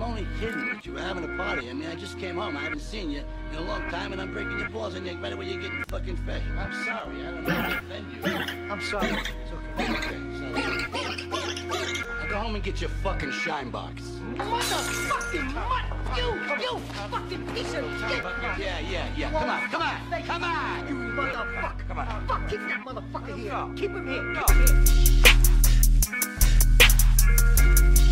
only kidding with you. We're having a party. I mean, I just came home. I haven't seen you in a long time, and I'm breaking your balls on you right away. You're getting fucking fresh. I'm sorry. I don't know how to offend you. I'm sorry. It's okay. Okay, so I'll go home and get your fucking shine box. Motherfucking mutt! You fucking piece of shit! Yeah. Come on! You motherfucker! Come on. Fuck, keep that motherfucker here! Keep him here! Go. Keep him here!